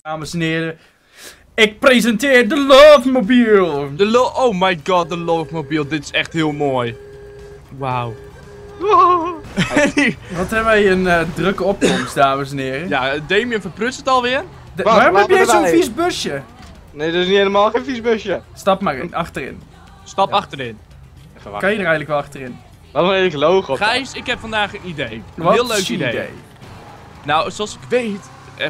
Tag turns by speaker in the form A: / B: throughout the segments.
A: Dames en heren, ik presenteer de Lovemobile.
B: Oh my god, de Lovemobile. Dit is echt heel mooi. Wauw.
A: Wat hebben wij een drukke opkomst, dames en heren.
B: Ja, Damien verprutst het alweer.
A: Waarom heb jij zo'n vies busje?
C: Nee, dat is niet helemaal geen vies busje.
A: Stap maar in, achterin.
B: Stap achterin.
C: Even
A: Kan
C: wachten.
A: je er eigenlijk wel achterin?
C: Wat een lelijk logo.
B: Gijs, ik heb vandaag een idee. Een
A: Wat
B: heel leuk
A: een
B: idee. Nou, zoals ik weet...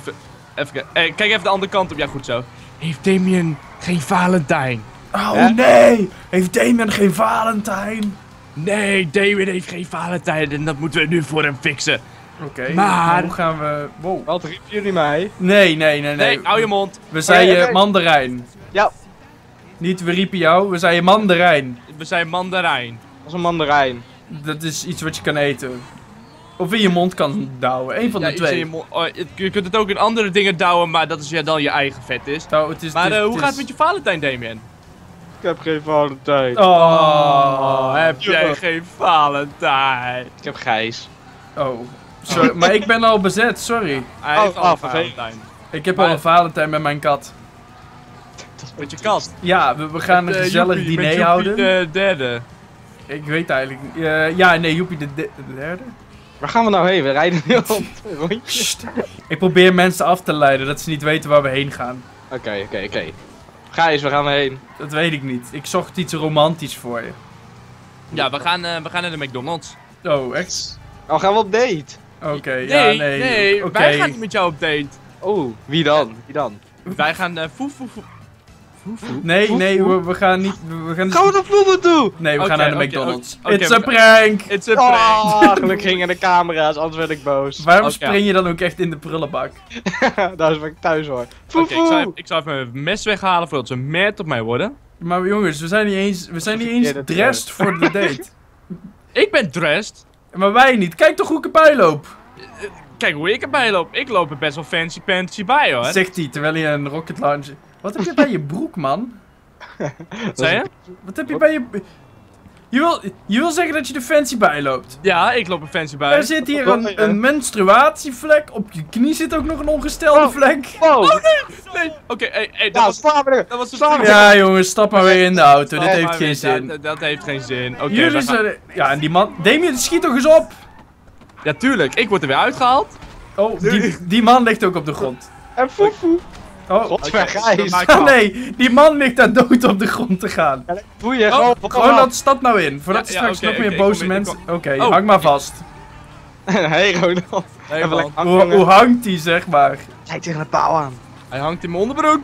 B: kijk even de andere kant op. Ja, goed zo. Heeft Damien geen Valentijn?
A: Oh
C: Hè?
A: nee! Heeft Damien geen Valentijn?
B: Nee, Damien heeft geen Valentijn en dat moeten we nu voor hem fixen.
A: Oké,
B: Maar-
A: hoe gaan we... Wow.
C: Wat riepen jullie mij?
A: Nee.
B: Hou je mond.
A: We zeiden
C: Oké.
A: mandarijn.
C: Ja,
A: Niet we riepen jou, we zeiden mandarijn.
B: We zijn mandarijn.
C: dat is een mandarijn.
A: Dat is iets wat je kan eten. Of in je mond kan douwen. Eén van de
B: iets in
A: twee.
B: je mond. Oh, je kunt het ook in andere dingen douwen, maar dat is ja dan je eigen vet is.
A: Nou, het is,
B: Maar
A: het is-
B: hoe
A: het
B: gaat
A: is-
B: het met je Valentijn, Damien?
C: Ik heb geen Valentijn.
A: Oh.
B: Heb jij
C: Ja.
B: geen Valentijn?
C: Ik heb Gijs.
A: Oh. Sorry, maar ik ben al bezet, sorry.
B: Hij heeft
C: Oh,
B: al een
C: vervelend.
B: Valentijn.
A: Ik heb
B: Maar-
A: al een Valentijn met mijn kat.
B: Met je kat.
A: Ja, we gaan een gezellig
B: Joepie, met
A: diner
B: Joepie
A: houden.
B: de derde.
A: Ik weet eigenlijk niet. Ja, nee, Joepie de derde.
C: Waar gaan we nou heen? We rijden nu op een rondje.
A: Sst. Ik probeer mensen af te leiden, dat ze niet weten waar we heen gaan.
C: Oké. Gijs, waar gaan we heen?
A: Dat weet ik niet. Ik zocht iets romantisch voor je.
B: Ja, we gaan naar de McDonald's.
A: Oh, echt?
C: Oh, gaan we op date?
A: Oké, ja, nee. Oké.
B: Wij gaan niet met jou op date.
C: Oh, wie dan? Wie dan?
B: Wij gaan foe.
A: Nee, we gaan niet. We gaan
C: Gaan we naar Vloemen toe?
A: Nee, we
B: Oké,
A: gaan naar de
B: oké,
A: McDonald's.
B: oké,
A: It's
B: we-
A: a prank!
B: It's a prank.
C: Oh, gelukkig gingen de camera's, anders werd ik boos.
A: Waarom
B: Oké.
A: spring je dan ook echt in de prullenbak?
C: Daar is waar ik thuis hoor. Foe,
B: Oké, ik zal even mijn mes weghalen voordat ze mad op mij worden.
A: Maar jongens, we zijn niet eens
C: Verkeerde
A: dressed voor de date.
B: Ik ben dressed.
A: Maar wij niet. Kijk toch hoe ik erbij loop.
B: Kijk hoe ik erbij loop. Ik loop er best wel fancy pantsy bij hoor.
A: Zegt hij terwijl hij een rocket launcher. Wat heb je bij je broek, man?
B: Zei je?
A: Wat heb je bij je. Je wil zeggen dat je er fancy bij loopt.
B: Ja, ik loop er fancy bij.
A: Er zit hier
C: Wat-
A: een menstruatievlek. Op je knie zit ook nog een ongestelde
C: Oh.
A: vlek.
C: Wow!
B: Nee. Oké, dat
C: Nou,
B: was...
C: sla me
B: Dat was de
C: Samen.
A: Ja, jongens, stap maar weer in de auto. Dit
C: Nee,
A: heeft
B: Maar
A: geen
B: dat-
A: zin.
B: Dat heeft geen zin. Oké,
A: Jullie
B: we gaan-
A: zijn. Ja, en die man. Damien, schiet toch eens op!
B: Ja, tuurlijk. Ik word er weer uitgehaald.
A: Oh, die man ligt ook op de grond.
C: En foe foe.
A: Oh,
C: Godver,
B: Oké,
C: Gijs.
B: dan maak ik
A: ah,
B: af.
A: nee, die man ligt daar dood op de grond te gaan.
C: Foe je,
B: Oh,
A: Gewoon dat stap nou in, voordat er
B: Ja,
A: straks
B: oké,
A: nog meer
B: oké,
A: boze
B: kom in,
A: mensen. Oké,
B: Oh.
A: hang maar vast.
C: Hey Ronald.
B: Hey,
C: Even
B: man.
C: lekker
A: Hoe
C: hangen.
A: hangt die, zeg maar?
C: Kijk tegen de paal aan.
B: Hij hangt in mijn onderbroek.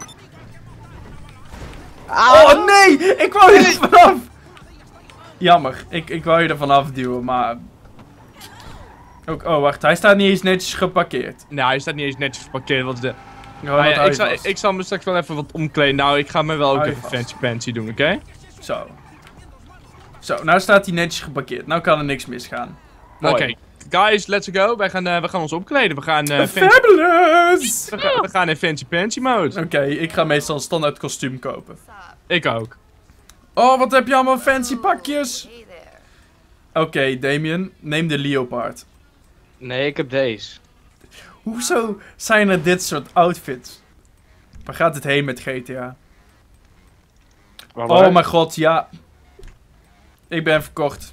A: Oh nee, ik wou je er vanaf. Jammer, ik wou je er vanaf duwen, maar. Ook, oh, wacht, hij staat niet eens netjes geparkeerd.
B: Nee, hij staat niet eens netjes geparkeerd. Wat is de...
A: Gewoon
B: Ah,
A: dat
B: ja,
A: huis was.
B: ik zal me straks wel even wat omkleden. Nou, ik ga me wel ook
A: Hou je
B: even
A: vast.
B: fancy pantsy doen, oké?
A: Zo. Zo, nou staat hij netjes geparkeerd. Nou kan er niks misgaan.
C: Mooi.
B: Oké, guys, let's go. We gaan ons omkleden. We gaan,
A: Fabulous!
B: we gaan in fancy pantsy mode.
A: Oké, ik ga meestal een standaard kostuum kopen.
B: Ik ook.
A: Oh, wat heb je allemaal fancy pakjes? Oké, Damien, neem de leopard.
C: Nee, ik heb deze.
A: Hoezo zijn er dit soort outfits? Waar gaat het heen met GTA? Oh mijn god, ja. Ik ben verkocht.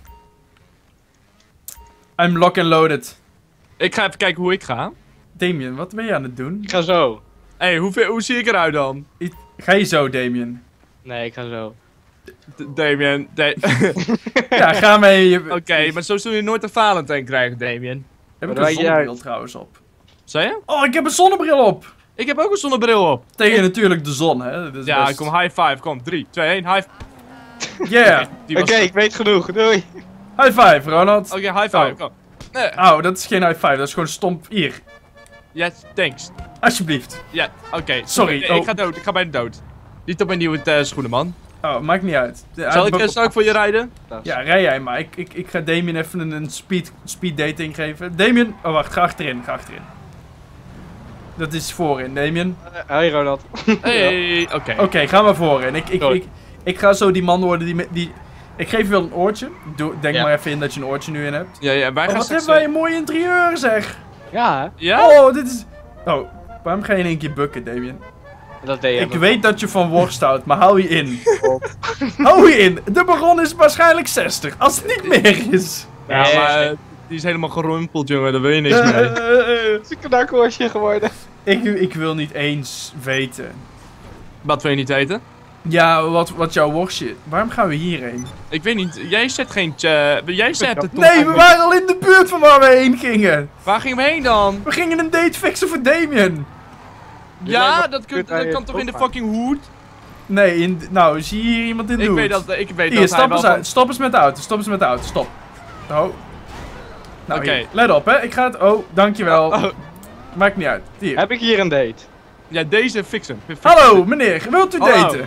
A: I'm lock and loaded.
B: Ik ga even kijken hoe ik ga.
A: Damien, wat ben je aan het doen?
C: Ik ga zo.
B: Hé, hoe zie ik eruit dan?
A: Ga je zo, Damien?
C: Nee, ik ga zo.
B: Damien.
A: Ja, ga mee.
B: Oké, maar zo zul je nooit een Valentijn krijgen, Damien.
A: Heb ik
C: Wat
A: een
C: rijd je
A: zonnebril
C: uit?
A: trouwens op?
B: Zei je?
A: Oh, ik heb een zonnebril op!
B: Ik heb ook een zonnebril op.
A: Tegen natuurlijk de zon, hè? Dat is
B: Ja,
A: best-
B: kom, high five. Kom, 3, 2, 1, high
A: Yeah!
B: Die was-
C: Oké, ik weet genoeg. Doei.
A: High five, Ronald.
B: Oké, high five.
A: Oh.
B: Kom. Nee.
A: Oh, dat is geen high five, dat is gewoon stomp. Hier,
B: Ja, thanks.
A: alsjeblieft.
B: Ja, oké.
A: Sorry,
B: Nee,
A: oh.
B: Ik ga dood. Ik ga bijna dood. Niet op mijn nieuwe schoenen, man.
A: Oh, maakt niet uit.
B: Zal ik voor je rijden?
A: Ja, rij jij maar. Ik ga Damien even een speed dating geven. Damien, oh wacht, ga achterin, ga achterin. Dat is voorin, Damien.
C: Hey Ronald.
B: Hey, oké.
A: Oké, ga maar voorin.
C: Sorry.
A: Ik ga zo die man worden die... Ik geef je wel een oortje. Denk
C: Ja.
A: maar even in dat je een oortje nu in hebt.
B: Ja, wij
A: Oh,
B: gaan
A: wat
B: straks...
A: hebben wij een mooi interieur, zeg.
C: Ja, hè?
B: Ja?
A: Oh, dit is... Oh, Waarom ga je in één keer bukken, Damien?
C: Dat deed je.
A: Ik weet dat je van worst houdt, maar hou je in. Hou je in. De baron is waarschijnlijk 60, als het niet meer is.
B: Ja, maar die is helemaal gerumpeld, jongen. Daar wil je niks mee.
C: Het is een knakhoortje geworden.
A: Ik wil niet eens weten.
B: Wat wil je niet weten?
A: Ja, wat jouw worstje... Waarom gaan we hierheen?
B: Ik weet niet. Jij zet geen... Jij zet het toch...
A: Nee, we waren al in de buurt van waar we heen gingen.
B: Waar gingen we heen dan?
A: We gingen een date fixen voor Damien.
B: Ja, dat kan toch in de fucking hoed?
A: Nee, nou, zie je hier iemand in de hoed?
B: Ik weet
A: Hier,
B: dat
A: stap
B: hij
A: eens
B: wel
A: uit. Stop eens met de auto. Stop eens met de auto. Stop. Oh. Nou,
B: Oké.
A: hier. Let op, hè. Ik ga het... Oh, dankjewel.
B: Oh,
A: Maakt niet uit. Hier.
C: Heb ik hier een date?
B: ja, deze fixen.
A: Hallo, meneer. Wilt u
B: Hallo.
A: daten?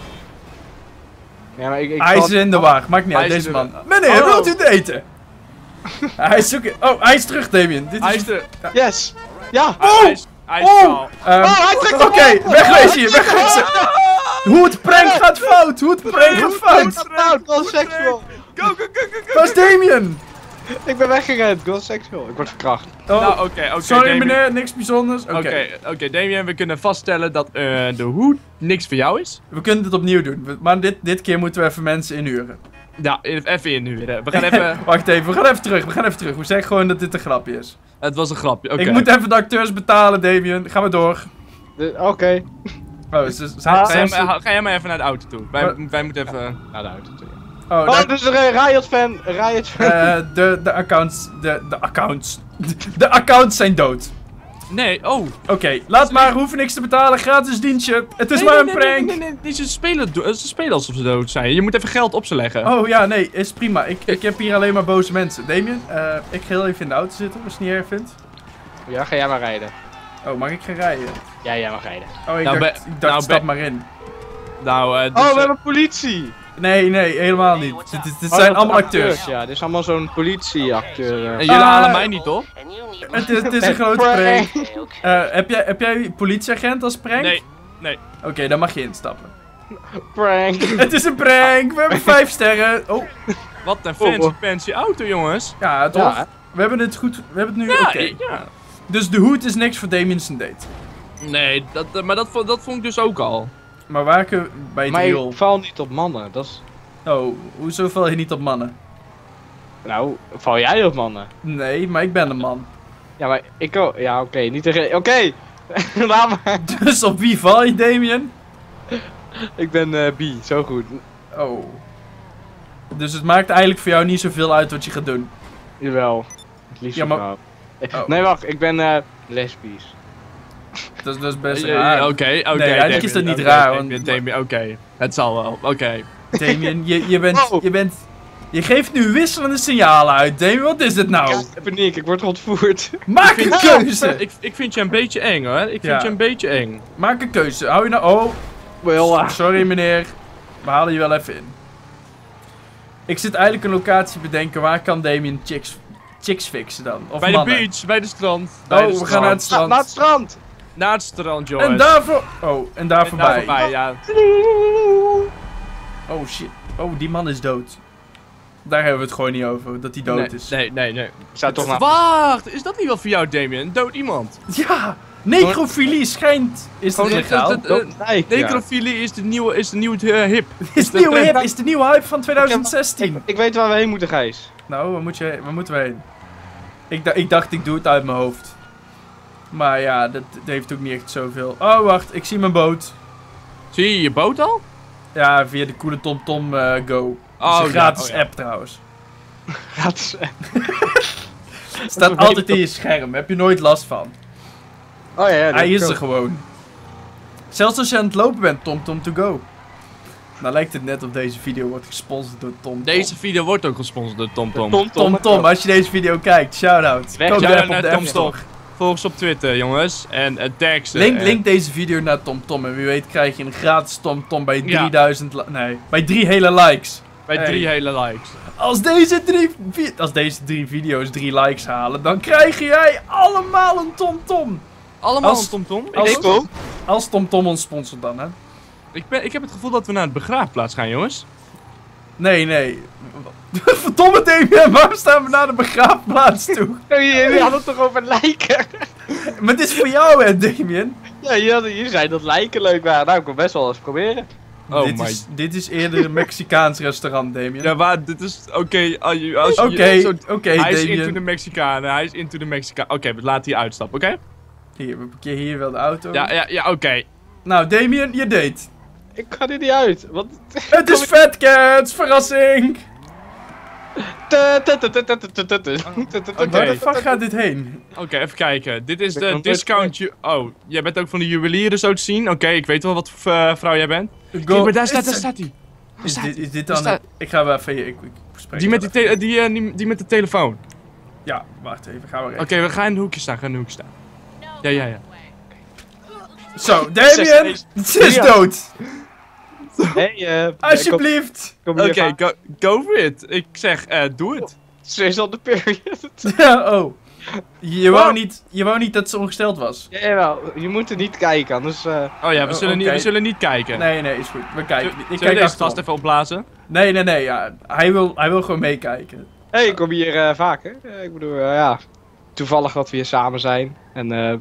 C: Ja, maar ik
A: Hij is in de war. Maakt niet
B: Hij
A: uit,
B: is
A: deze
B: in de
A: man.
B: war.
A: Meneer,
B: Hallo.
A: wilt u daten? Hij is zoeken. Oh, hij is terug, Damien. Dit
B: Hij
A: is...
B: is er.
C: Yes! Ja!
B: Hij is kaal.
C: hij trekt hem
A: Oké,
C: op.
A: wegwezen hier, wegwezen. Hoe het prank gaat fout, hoe het prank gaat fout.
C: Girl sexual!
B: Go, go, go, go, go.
A: Waar is Damien?
C: Ik ben weggerend, girl sexual. Ik word verkracht.
A: Oh,
B: Nou, oké,
A: sorry
B: Damien.
A: meneer, niks bijzonders. Oké.
B: Oké, Damien, we kunnen vaststellen dat de hoed niks voor jou is.
A: We kunnen het opnieuw doen, maar dit keer moeten we even mensen inhuren.
B: Ja, even inhuren. We gaan even...
A: Wacht even, we gaan even terug. We zeggen gewoon dat dit een grapje is.
B: Het was een grapje, oké.
A: Ik moet even de acteurs betalen, Damien. Gaan we door.
C: Oké.
A: Oh,
B: Ga jij maar even naar de auto toe. Wij moeten even...
C: Naar de auto toe.
A: Oh,
C: Oh,
A: daar-
C: dus een Riot-fan. Riot-fan.
A: de accounts. De accounts. De accounts zijn dood.
B: Nee, oh.
A: Oké, laat maar, hoeven niks te betalen, gratis dienstje. Het is maar een prank.
B: Nee, ze spelen alsof ze dood zijn. Je moet even geld op ze leggen.
A: Oh ja, nee, is prima. Ik heb hier alleen maar boze mensen. Damien, ik ga heel even in de auto zitten, als je het niet erg vindt.
C: Ja, ga jij maar rijden.
A: Oh, mag ik gaan rijden?
C: Ja, jij mag rijden.
A: Oh, ik
B: Nou,
A: dacht, stap maar in.
B: Nou,
C: Oh, we hebben politie!
A: Nee, helemaal niet. Dit zijn allemaal acteurs.
C: Ja, dit is allemaal zo'n politieacteur.
B: En jullie halen mij niet op?
A: Het is een grote prank. Heb jij politieagent als prank?
B: Nee.
A: Oké, dan mag je instappen.
C: Prank.
A: Het is een prank, we hebben 5 sterren. Oh,
B: Wat een fancy auto, jongens.
A: ja, toch?
C: Ja.
A: We hebben het goed, we hebben het nu
B: Ja,
A: oké.
B: ja.
A: Dus de hoed is niks voor Damien's date.
B: Nee, maar dat vond ik dus ook al.
A: Maar waar kunnen we bij het
C: Maar
A: riool?
C: ik val niet op mannen, dat is...
A: Oh, hoezo val je niet op mannen?
C: Nou, val jij op mannen?
A: Nee, maar ik ben een man.
C: Ja, maar ik ook. Ja, oké, niet tegen... Oké! Laat maar.
A: Dus op wie val je, Damien?
C: Ik ben bi, zo goed.
A: Oh. Dus het maakt eigenlijk voor jou niet zoveel uit wat je gaat doen.
C: Jawel. Het liefst
A: Ja, maar-
C: vrouw.
A: Oh.
C: Nee, wacht, ik ben lesbisch.
A: Dat is best raar.
B: Oké.
A: Nee, eigenlijk is dat niet raar, want-
B: Oké, het zal wel. Oké.
A: Damien,
C: Wow.
A: je geeft nu wisselende signalen uit, Damien. Wat is dit nou?
C: Ja, paniek, ik word ontvoerd.
A: Maak een keuze!
B: Ik vind je een beetje eng, hoor. Ik
A: Ja.
B: vind je een beetje eng.
A: Maak een keuze. Hou je nou... Oh,
C: Wel,
A: sorry meneer. We halen je wel even in. Ik zit eigenlijk een locatie bedenken. Waar kan Damien chicks fixen dan? Of
B: Bij de
A: mannen?
B: beach, bij de strand.
A: Oh, we gaan naar het strand.
C: Naar het strand!
B: Naar het strand, jongens.
A: En daarvoor... Oh, en daar
B: En
A: voorbij.
B: ja.
A: Oh shit. Oh, die man is dood. Daar hebben we het gewoon niet over. Dat hij dood is.
B: Nee.
C: Zou toch naar...
B: Wacht, is dat niet wel voor jou, Damien? Dood iemand.
A: Ja! Necrofilie schijnt... Is dat
B: Gewoon
A: legaal?
B: Necrofilie is de nieuwe hip.
A: Is de nieuwe hip, is de nieuwe hype van 2016.
C: Ik weet waar we heen moeten, Gijs.
A: Nou, waar moeten we heen? Ik dacht, ik doe het uit mijn hoofd. Maar ja, dat heeft ook niet echt zoveel. Oh, wacht, ik zie mijn boot.
B: Zie je je boot al?
A: Ja, via de coole TomTom Go. Dat
B: Oh,
A: is een gratis
B: ja.
A: app trouwens.
C: Gratis.
A: Staat altijd in je scherm, heb je nooit last van.
C: Oh ja,
A: Hij is er gewoon. Zelfs als je aan het lopen bent, TomTom to go. Nou lijkt het net of deze video wordt gesponsord door TomTom.
B: Deze video wordt ook gesponsord door TomTom.
A: TomTom, als je deze video kijkt, shout-out.
C: Weg,
A: Koop de
B: shout-out
A: app op de
B: naar
A: App Store.
B: Volg ons op Twitter, jongens. En tag ze.
A: Link deze video naar TomTom en wie weet krijg je een gratis TomTom bij
B: Ja.
A: 3000 bij 3 hele likes.
B: Bij
A: Hey.
B: 3 hele likes.
A: Als deze 3 video's 3 likes halen, dan krijg jij allemaal een TomTom.
B: Allemaal
A: Als-
B: een TomTom.
A: Als TomTom ons sponsort dan, hè.
B: Ik heb het gevoel dat we naar het begraafplaats gaan, jongens.
A: Nee. Verdomme Damien, waarom staan we naar de begraafplaats toe?
C: Jullie hadden het toch over lijken?
A: Maar dit is voor jou hè, Damien?
C: Ja, jullie zei dat lijken leuk waren. Nou, ik wil best wel eens proberen.
B: Oh
A: Dit is eerder een Mexicaans restaurant, Damien.
B: Ja, maar dit is... Oké,
A: Oké,
B: Hij is into
A: Damien.
B: de Mexicanen, hij is into de Mexicanen. Oké, we laten die uitstappen, oké?
A: Hier, we parkeren hier wel de auto.
B: Ja, oké.
A: Nou, Damien, je date.
C: Ik ga er niet uit. Wat?
A: Het is Fat Cats, verrassing! Waar de fuck gaat dit heen?
B: Oké, even kijken. Dit is
C: Ik
B: de
C: kan
B: discount... Oh, jij bent ook van de juwelieren zo te zien? Oké, ik weet wel wat voor vrouw jij bent. Kijk, maar daar staat hij.
A: Is dit dan...
B: staat-
A: Ik ga wel even... Ik spreek
B: Die met,
A: wel
B: die met de telefoon.
A: Ja, wacht even, gaan we recht.
B: Oké, we gaan in de hoekje staan, Ja.
A: Zo, Damien! Ze is dood!
C: Hey,
A: Alsjeblieft!
C: kom hier.
B: Oké, go for it. Ik zeg, doe het.
C: Ze is on the period.
A: Ja, oh. Je wou niet dat ze ongesteld was.
C: Jawel, je moet er niet kijken, anders...
B: Oh ja, we zullen niet kijken.
A: Nee, is goed. We kijken. Ik
B: Zullen we
A: kijk
B: deze
A: achterom.
B: vast even opblazen?
A: Nee, ja. Hij wil gewoon meekijken.
C: Hey, ik kom hier vaker. Ik bedoel, ja... Toevallig dat we hier samen zijn. En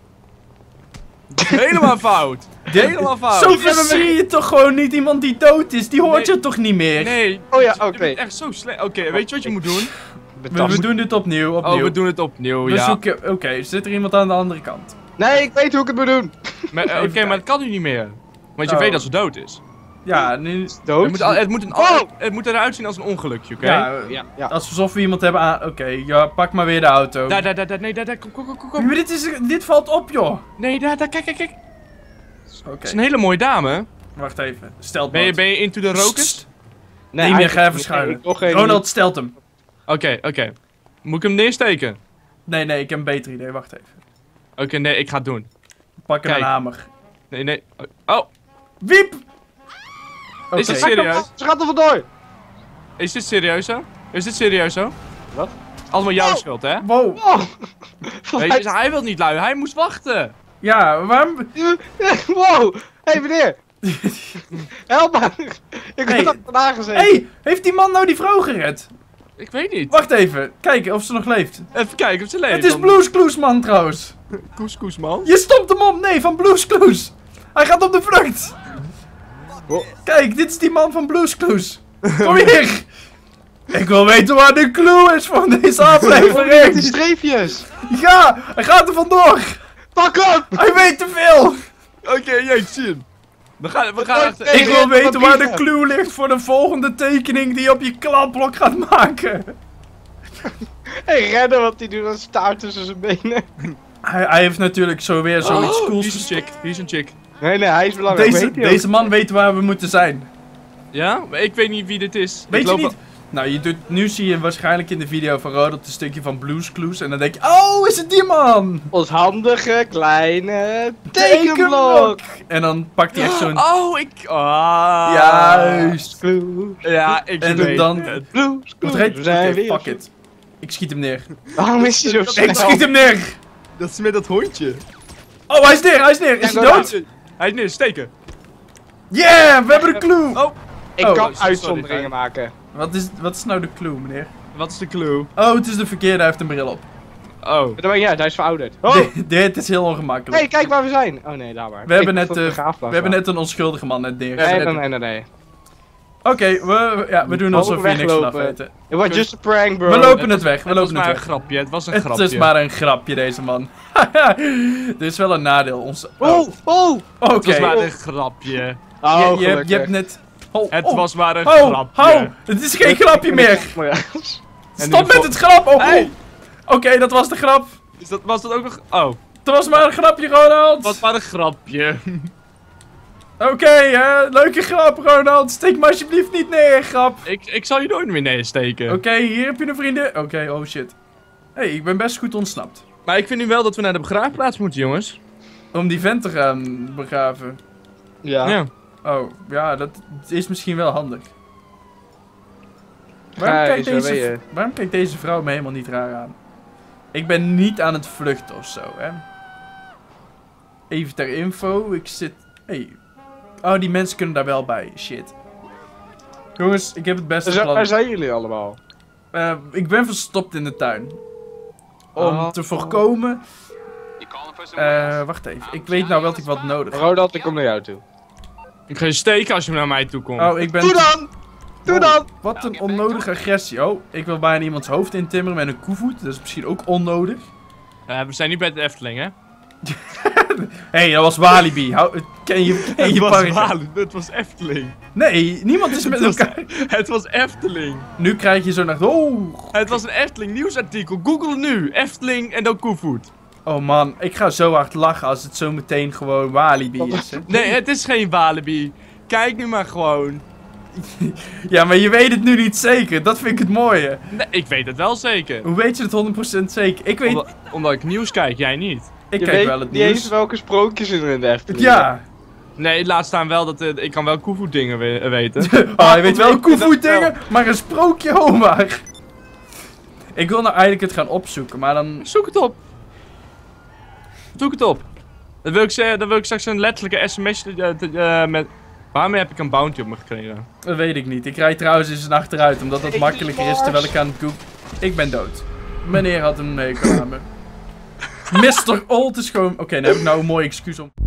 B: Helemaal fout. Helemaal fout.
A: Zo zie je toch gewoon niet iemand die dood is? Die hoort
B: Nee.
A: je toch niet meer?
B: Nee.
C: Oh ja,
B: Je
C: oké.
B: bent echt zo slecht. Oké, weet je wat je moet doen?
A: We doen dit opnieuw.
B: Oh, we doen het opnieuw,
A: We
B: ja.
A: zoeken... Oké, zit er iemand aan de andere kant?
C: Nee, ik weet hoe ik het moet doen.
B: Oké, maar dat kan nu niet meer. Want je
A: Oh.
B: weet dat ze dood is.
A: Ja, nu...
C: Dood?
B: Het moet eruit zien als een ongelukje, oké?
A: Ja, alsof we iemand hebben aan... Oké, ja, pak maar weer de auto.
B: Daar, kom.
A: Maar dit valt op, joh.
B: Nee, daar, kijk. Het
A: Oké,
B: is een hele mooie dame.
A: wacht even. Stelt
B: Ben je into the rokers?
C: Nee,
A: Damien, ga even
C: nee,
A: schuilen.
C: ik wil geen-
A: Ronald stelt hem.
B: Oké. Moet ik hem neersteken?
A: Nee, ik heb een beter idee. Wacht even.
B: Oké, nee, ik ga het doen.
A: Pak een
B: Kijk.
A: hamer.
B: Nee. Oh,
A: Wiep! Oké.
B: Is het serieus?
C: Ze gaat er vandoor.
B: Is dit serieus zo?
C: Wat?
B: Allemaal jouw schuld, hè?
A: Wow.
C: Oh.
B: Weet je, hij wil niet lui, hij moest wachten.
A: Ja, waarom...
C: Wow. Hey meneer. Help me. Ik
A: Hey.
C: heb er vandaag gezeten.
A: Hey, heeft die man nou die vrouw gered?
B: Ik weet niet.
A: Wacht even. Kijken of ze nog leeft.
B: Even kijken of ze leeft.
A: Het is Blues Clues, man, trouwens.
B: Koes, man.
A: Je stopt hem op. Nee, van Blues Clues. Hij gaat op de vlucht.
C: Oh.
A: Kijk, dit is die man van Blues Clues. Kom hier. Ik wil weten waar de clue is van deze
C: Met die
A: aflevering.
C: streepjes.
A: Ja, hij gaat er vandoor.
C: Pak op.
A: Hij weet te veel.
B: Oké, ik zie hem. We gaan achter.
A: Ik wil
C: Hey,
A: weten waar de
C: papieren.
A: clue ligt voor de volgende tekening die je op je kladblok gaat maken.
C: Hey, rennen wat hij doet, dat staart tussen zijn benen.
A: Hij heeft natuurlijk zo weer zoiets
B: Hier
A: cools.
B: is een chick. Hier is een chick.
C: Nee, hij is belangrijk.
A: Deze man weet waar we moeten zijn.
B: Ja? Maar ik weet niet wie dit is.
A: Weet
B: Ik
A: je
B: loop
A: niet? Nou, nu zie je waarschijnlijk in de video van Rodot een stukje van Blues Clues. En dan denk je, oh, is het die man?
C: Ons handige kleine tekenblok.
A: En dan pakt hij echt zo'n...
B: Oh,
A: Juist.
C: Clue.
B: Ja, ik
A: En
B: weet
A: dan-
B: het.
C: Blues.
A: Wat
C: We
A: rijdt?
C: zijn
A: Oké,
C: weer.
A: fuck it. Ik schiet hem neer.
C: Waarom is hij zo
A: Ik
C: snel?
A: schiet hem neer!
B: Dat is met dat hondje.
A: Oh, hij is neer! Is hij dood?
B: Hij is neer, steken.
A: Yeah, we hebben de clue!
B: Oh,
C: Ik
A: Oh,
C: kan
B: sorry,
C: uitzonderingen maken.
A: Wat is nou de clue, meneer?
B: wat is de clue?
A: Oh, het is de verkeerde, hij heeft een bril op.
B: Oh.
C: Dat maakt niet uit, hij is verouderd. Oh!
A: Dit is heel ongemakkelijk.
C: Hey, kijk waar we zijn. Oh nee, daar maar.
A: We hebben
C: Ik dacht dat
A: net,
C: het een begraafplaats
A: we hebben
C: was.
A: net een onschuldige man net neergezet.
C: Nee.
A: Oké, we doen alsof we hier niks van
C: weglopen.
A: afweten.
C: It was just a prank, bro.
A: We lopen het weg, we
B: Het was
A: lopen
B: maar
A: het
B: een
A: weg.
B: grapje, het was een
A: Het
B: grapje.
A: is maar een grapje, deze man. Dit is wel een nadeel.
C: Oh!
A: Oké.
B: Het was maar een grapje.
C: Oh,
A: je hebt net...
B: Het was maar een
A: Ho!
B: grapje.
A: Het is geen grapje meer!
C: meer.
A: Stop met het grap! Oh,
B: Hey.
A: Oké, dat was de grap.
B: Was dat ook nog... Oh,
A: Het was maar een grapje, Ronald.
B: wat maar een grapje.
A: Oké, leuke grap, Ronald. Steek me alsjeblieft niet neer, grap.
B: Ik zal je nooit meer neersteken.
A: Oké, hier heb je een vriendin. Oké, oh shit. Hey, ik ben best goed ontsnapt.
B: Maar ik vind nu wel dat we naar de begraafplaats moeten, jongens.
A: Om die vent te gaan begraven.
C: Ja.
B: Ja.
A: Oh, ja, dat is misschien wel handig. Waarom kijkt deze vrouw me helemaal niet raar aan? Ik ben niet aan het vluchten of zo, hè. Even ter info, ik zit... Hey. Oh, die mensen kunnen daar wel bij. Shit. Jongens, ik heb het beste
C: Waar
A: plan.
C: zijn jullie allemaal?
A: Ik ben verstopt in de tuin. Om
C: Oh.
A: te voorkomen... wacht even. Ik weet nou wat ik wat nodig heb.
C: Rodat, ik kom naar jou toe.
B: Ik ga je steken als je naar mij toe komt.
A: Oh, ik ben...
C: Doe dan! Doe
A: Oh,
C: dan!
A: Wat een onnodige agressie. Oh, ik wil bijna iemands hoofd intimmeren met een koevoet. Dat is misschien ook onnodig.
B: We zijn niet bij de Efteling, hè?
A: Hé, dat was Walibi. Ken je park?
B: Het was Efteling.
A: Nee, niemand is met elkaar.
B: Het was Efteling.
A: Nu krijg je zo naar... Oh.
B: Het was een Efteling nieuwsartikel. Google nu. Efteling en dan Koevoet.
A: Oh man, ik ga zo hard lachen als het zo meteen gewoon Walibi is. Hè?
B: Nee, het is geen Walibi. Kijk nu maar gewoon.
A: Ja, maar je weet het nu niet zeker. Dat vind ik het mooie.
B: Nee, ik weet het wel zeker.
A: Hoe weet je het 100% zeker? Ik weet...
B: Omdat ik nieuws kijk, jij niet.
A: Ik
C: Je
A: kijk
C: weet
A: wel het
C: niet eens
A: nieuws.
C: welke sprookjes er in de Efteling
A: Ja.
B: Nee, laat staan wel dat ik kan wel Koevoet dingen weten.
A: Oh, je weet wel
C: ik vind dat
A: koevoet dingen, maar een sprookje, oh maar. Ik wil nou eigenlijk het gaan opzoeken, maar dan...
B: Zoek het op. Zoek het op. Dan wil ik straks een letterlijke sms met... Waarmee heb ik een bounty op me gekregen?
A: Dat weet ik niet. Ik rijd trouwens eens een achteruit, omdat dat makkelijker is terwijl ik aan het googlen... Ik ben dood. Meneer had een hekel aan me. Mr. Old is gewoon... Oké, dan heb ik nou een mooi excuus om...